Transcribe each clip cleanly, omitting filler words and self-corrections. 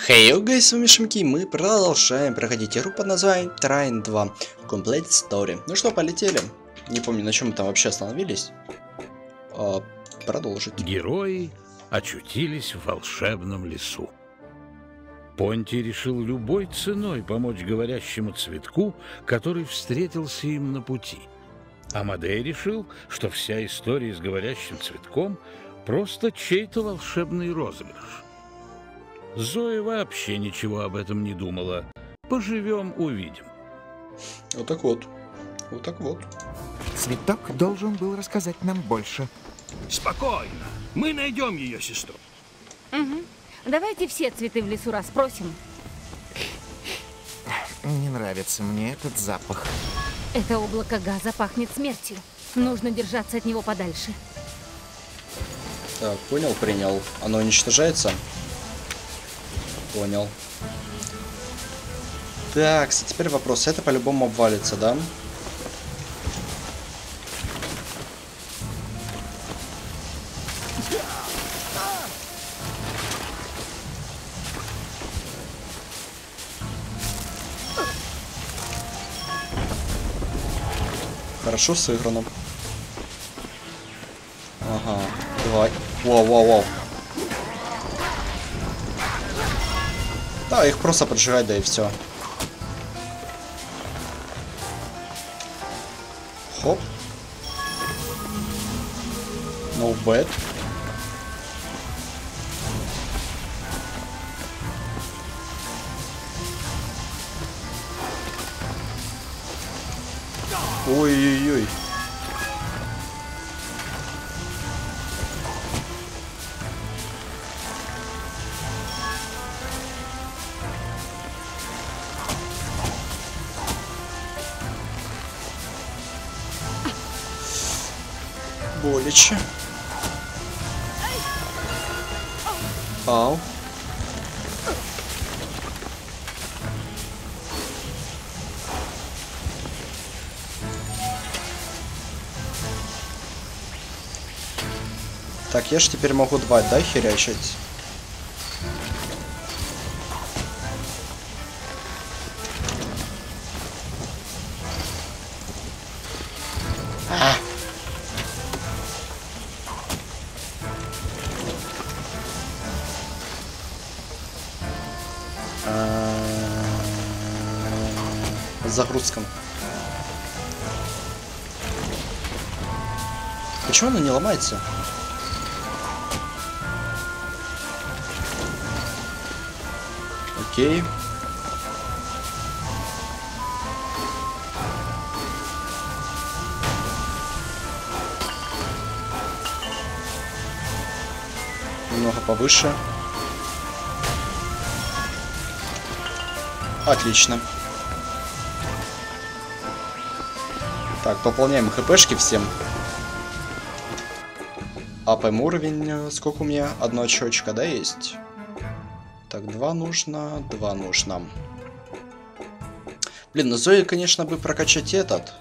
Хей, гайс, с вами Шимки, мы продолжаем проходить игру под названием Trine 2 Complete Story. Ну что, полетели. Не помню, на чем мы там вообще остановились. Продолжить. Герои очутились в волшебном лесу. Понтий решил любой ценой помочь говорящему цветку, который встретился им на пути. Амадей решил, что вся история с говорящим цветком просто чей-то волшебный розыгрыш. Зоя вообще ничего об этом не думала. Поживем, увидим. Вот так вот. Вот так вот. Цветок должен был рассказать нам больше. Спокойно. Мы найдем ее сестру. Угу. Давайте все цветы в лесу расспросим. Не нравится мне этот запах. Это облако газа пахнет смертью. Нужно держаться от него подальше. Так, понял, принял. Оно уничтожается? Понял. Так, теперь вопрос. Это по-любому обвалится, да? Хорошо сыграно. Ага, давай. Вау. Да, их просто поджигать, да и все. Хоп. No bad. Ой-ой-ой. Болече. Ау. Так, я ж теперь могу два, да, херячить? Загрузка. Почему она не ломается? Окей. Немного повыше. Отлично. Так, пополняем хпшки всем. Апаем уровень. Сколько у меня? Одно очечко, да, есть? Так, два нужно. Блин, ну Зои, конечно, бы прокачать этот.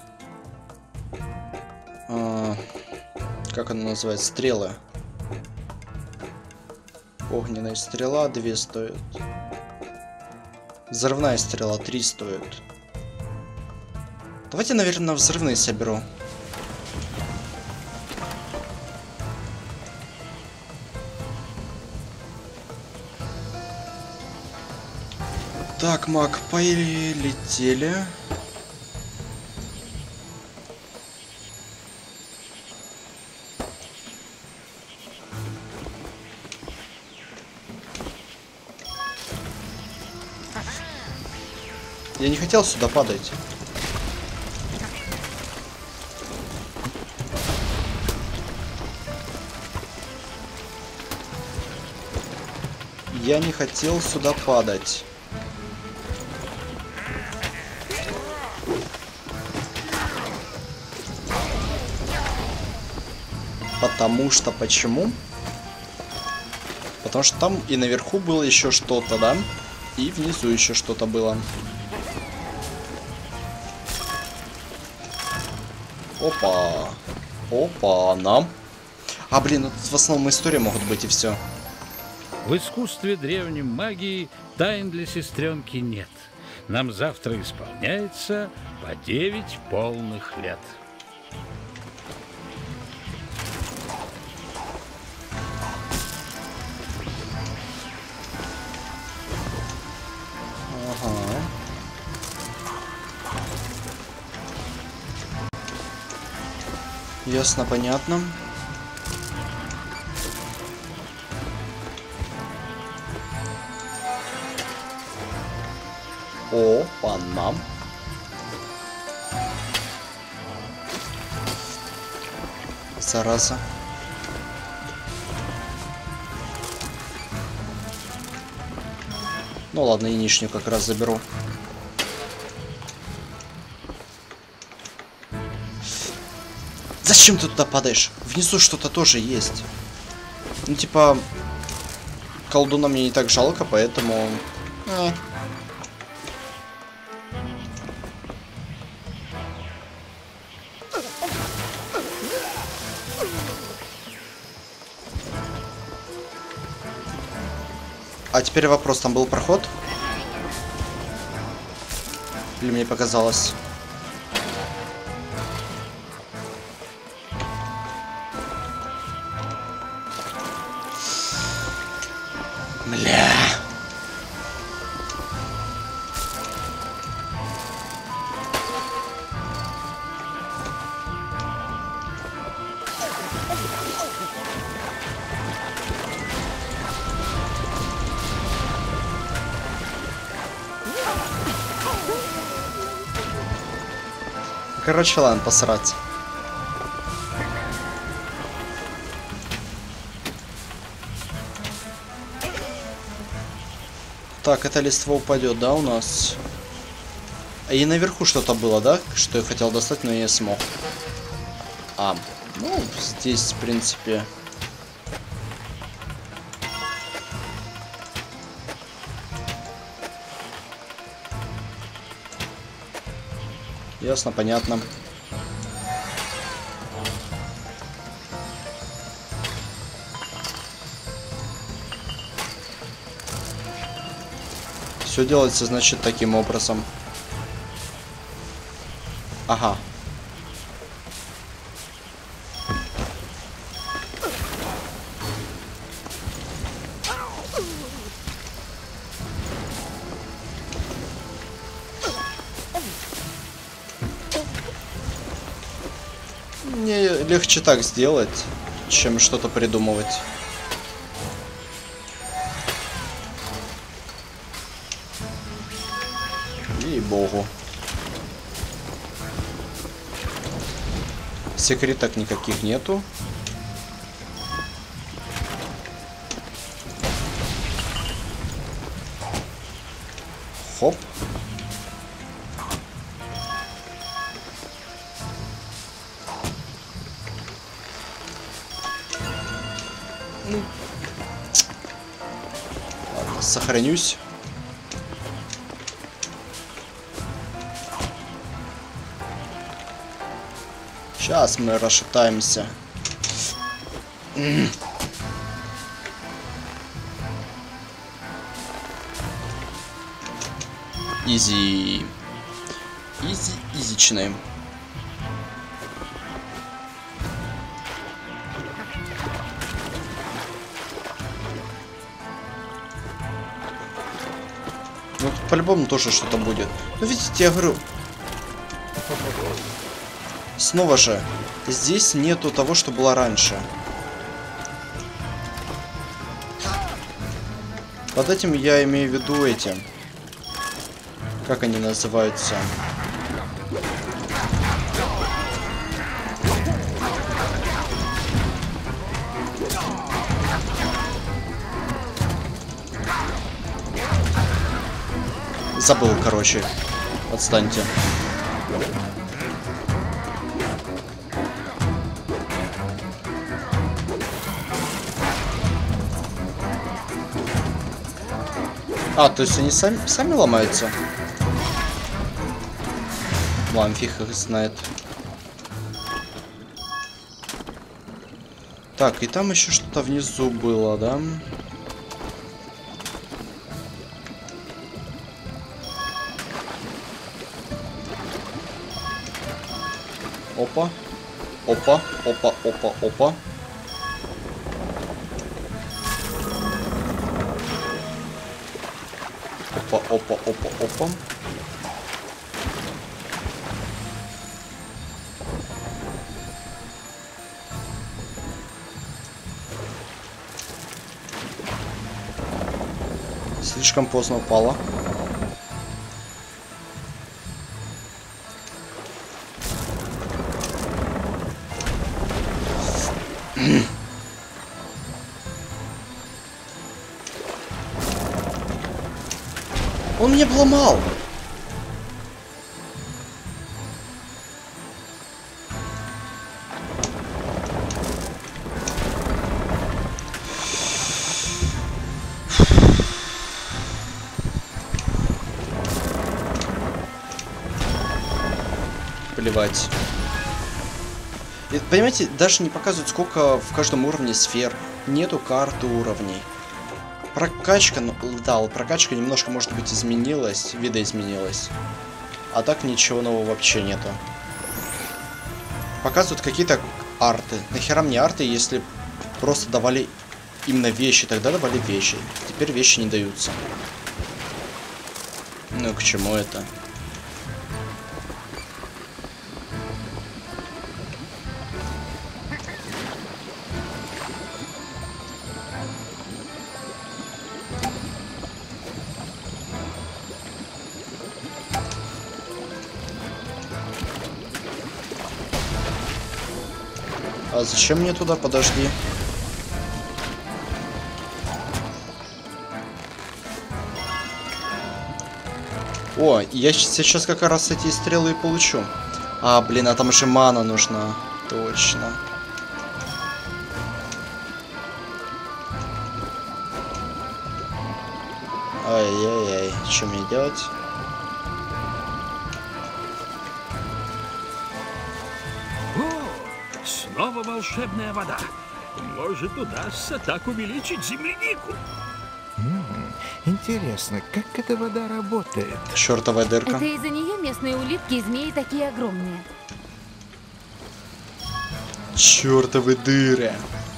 Как она называется? Стрелы. Огненная стрела 2 стоит. Взрывная стрела 3 стоит. Давайте, наверное, взрывные соберу. Так, маг, полетели. Я не хотел сюда падать. Я не хотел сюда падать. Потому что почему? Потому что там и наверху было еще что-то, да? И внизу еще что-то было. Опа. Опа, нам. А, блин, тут в основном истории могут быть и все. В искусстве древнем магии тайн для сестренки нет. Нам завтра исполняется по 9 полных лет. Ага. Ясно, понятно. О, панам. Зараза. Ну ладно, и нижнюю как раз заберу. Зачем ты туда падаешь? Внизу что-то тоже есть. Ну типа, колдуна мне не так жалко, поэтому... А теперь вопрос, там был проход? Или мне показалось? Бля. Короче, ладно, посрать. Так, эта листва упадет, да, у нас? И наверху что-то было, да? Что я хотел достать, но я не смог. А, ну, здесь, в принципе... Ясно, понятно. Все делается, значит, таким образом. Ага. Мне легче так сделать, чем что-то придумывать. Ей-богу. Секреток никаких нету. Хоп. Ладно, сохранюсь. Сейчас мы расшатаемся. Изи. Изичные. Ну, тут по-любому тоже что-то будет. Ну, видите, я говорю... Снова же, здесь нету того, что было раньше. Под этим я имею в виду эти... Как они называются? Забыл, короче. Отстаньте. А, то есть они сами ломаются? Ладно, фиг их знает. Так, и там еще что-то внизу было, да? Опа. Опа. Опа. Опа. Опа. Опа. Опа. Опа. Опа. Слишком поздно упала. Он меня обломал. Плевать. И, понимаете, даже не показывают, сколько в каждом уровне сфер. Нету карты уровней. Прокачка, ну, да, вот прокачка немножко, может быть, изменилась, видоизменилась. А так ничего нового вообще нету. Показывают какие-то арты. Нахера мне арты, если просто давали именно вещи? Тогда давали вещи. Теперь вещи не даются. Ну, к чему это? А зачем мне туда? Подожди. О, я сейчас как раз эти стрелы и получу. А, блин, а там же мана нужна. Точно. Ай-яй-яй, что мне делать? Снова волшебная вода. Может, удастся так увеличить землянику. Интересно, как эта вода работает? Чёртовая дырка. Это из-за нее местные улитки и змеи такие огромные. Чёртовы дыры.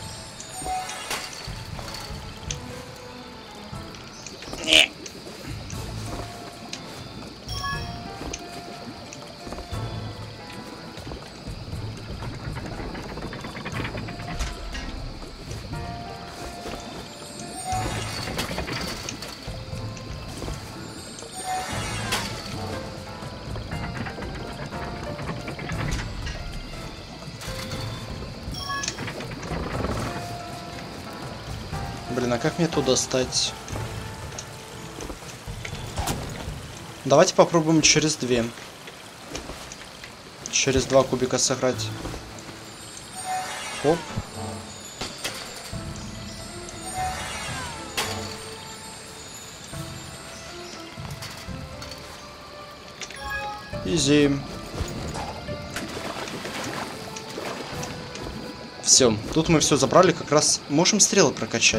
Блин, а как мне туда достать? Давайте попробуем через 2. Через 2 кубика сыграть. Оп. Изи. Все, тут мы все забрали, как раз можем стрелы прокачать.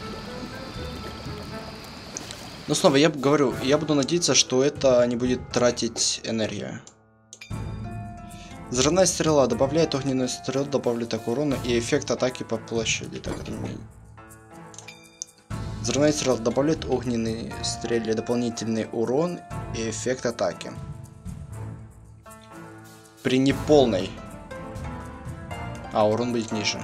Но снова я говорю, я буду надеяться, что это не будет тратить энергию. Взрывная стрела добавляет огненную стрелу, добавляет так урона и эффект атаки по площади. Так, взрывная стрела добавляет огненные стреле дополнительный урон и эффект атаки. При неполной. А, урон будет ниже.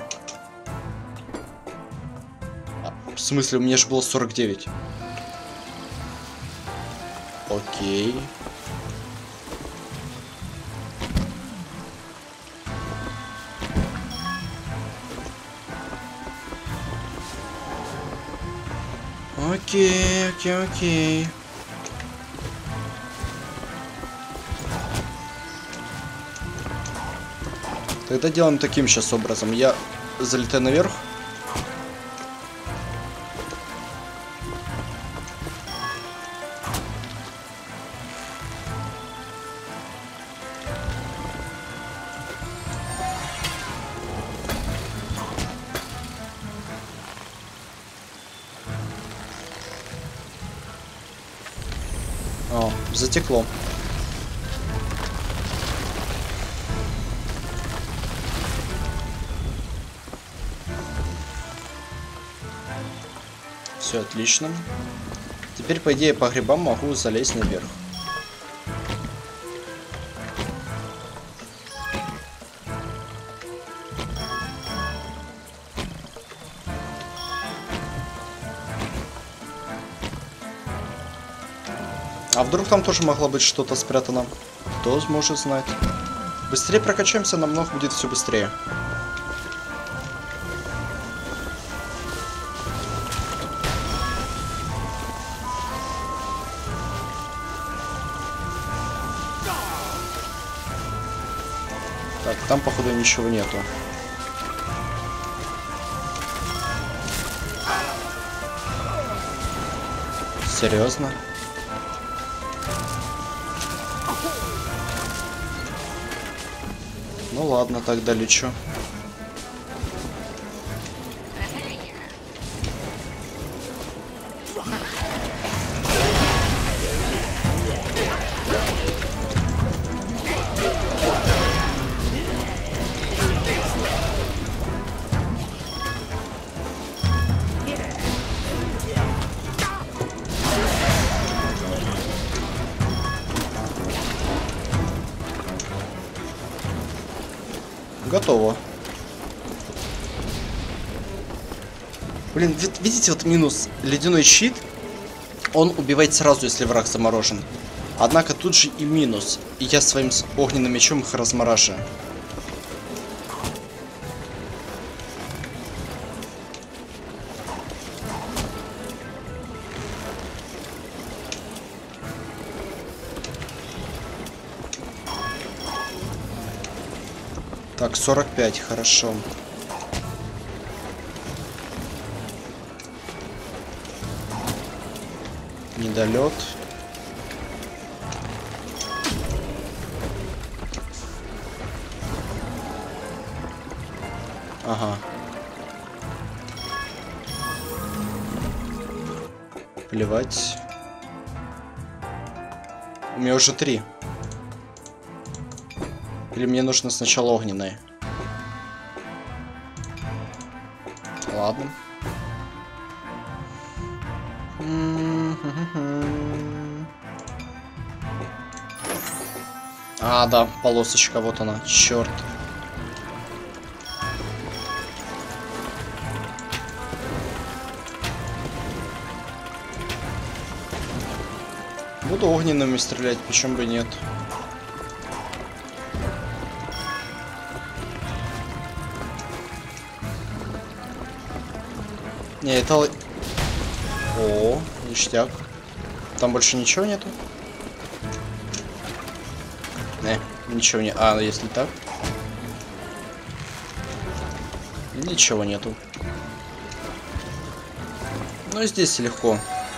В смысле, у меня же было 49. Окей. Окей, окей, окей. Тогда делаем таким сейчас образом. Я залетаю наверх. О, затекло. Все отлично. Теперь, по идее, по грибам могу залезть наверх. А вдруг там тоже могло быть что-то спрятано? Кто может знать? Быстрее прокачаемся, намного будет все быстрее. Так, там, походу, ничего нету. Серьезно? Ну ладно, тогда лечу. Готово. Блин, видите, вот минус. Ледяной щит, он убивает сразу, если враг заморожен. Однако тут же и минус. И я своим огненным мечом их размораживаю. Так, 45, хорошо. Недолет. Ага. Плевать. У меня уже 3. Или мне нужно сначала огненное? Ладно. А, да, полосочка, вот она, черт. Буду огненными стрелять, почему бы нет. Не, это... О, ништяк. Там больше ничего нету? Не, ничего не... А, если так? Ничего нету. Ну, здесь легко.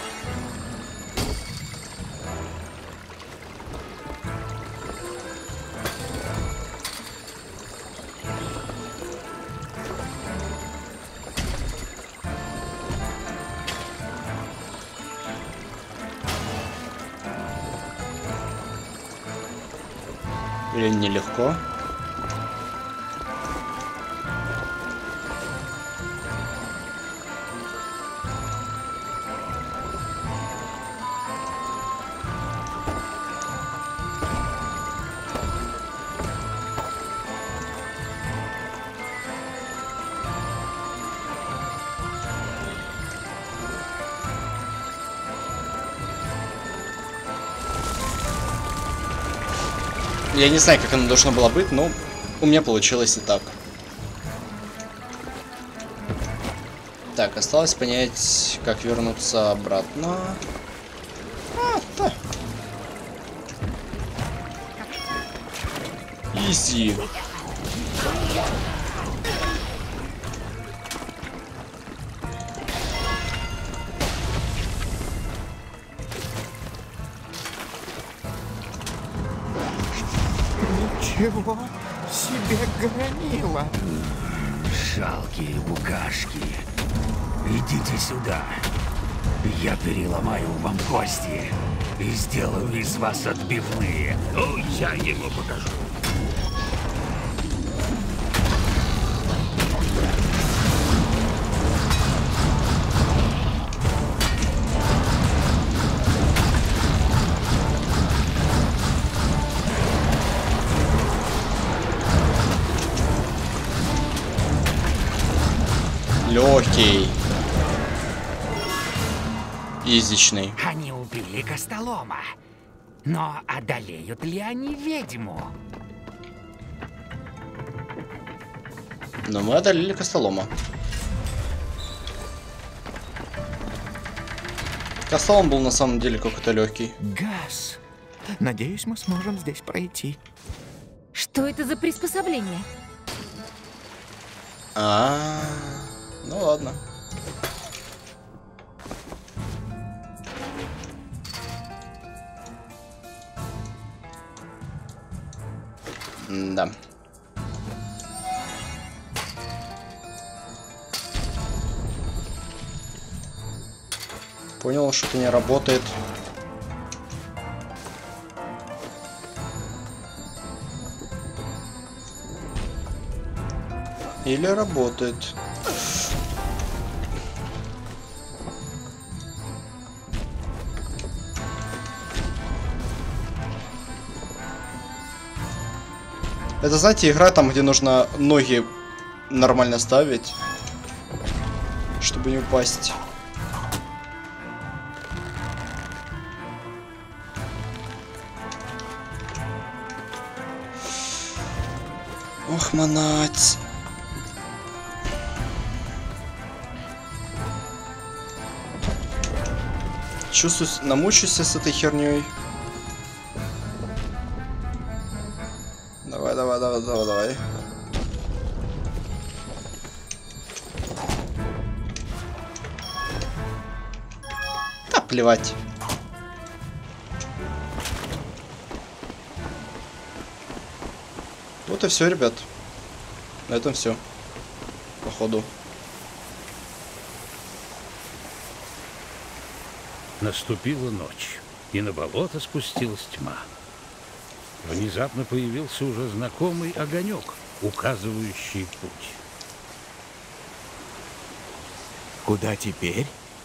Или нелегко? Я не знаю, как оно должно было быть, но у меня получилось и так. Так, осталось понять, как вернуться обратно. Да. Изи. Чего себе громила? Жалкие букашки. Идите сюда. Я переломаю вам кости и сделаю из вас отбивные. О, я ему покажу. Легкий. Изичный. Они убили Костолома. Но одолеют ли они ведьму? Но мы одолели Костолома. Костолом был на самом деле какой-то легкий. Газ. Надеюсь, мы сможем здесь пройти. Что это за приспособление? Ну ладно. Да. Понял, что это не работает. Или работает. Это, знаете, игра там, где нужно ноги нормально ставить, чтобы не упасть. Ох, манать. Чувствую, намучусь с этой херней. Давай, давай, давай, давай, давай. Да, плевать. Вот и все, ребят. На этом все. Походу. Наступила ночь, и на болото спустилась тьма. Внезапно появился уже знакомый огонек, указывающий путь. Куда теперь?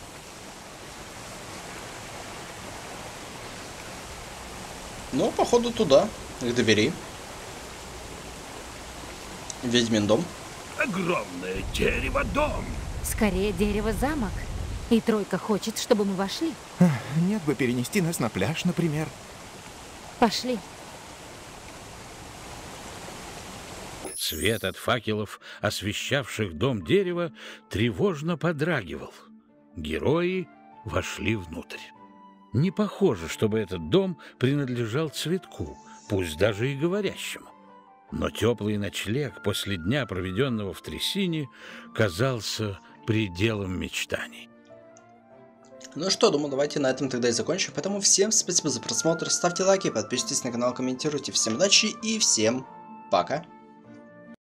Ну, походу, туда, к двери. Ведьмин дом. Огромное дерево-дом. Скорее дерево-замок. И тройка хочет, чтобы мы вошли. Нет бы перенести нас на пляж, например. Пошли. Свет от факелов, освещавших дом дерева, тревожно подрагивал. Герои вошли внутрь. Не похоже, чтобы этот дом принадлежал Цветку, пусть даже и говорящему. Но теплый ночлег после дня, проведенного в трясине, казался пределом мечтаний. Ну что, думаю, давайте на этом тогда и закончим. Поэтому всем спасибо за просмотр, ставьте лайки, подписывайтесь на канал, комментируйте. Всем удачи и всем пока.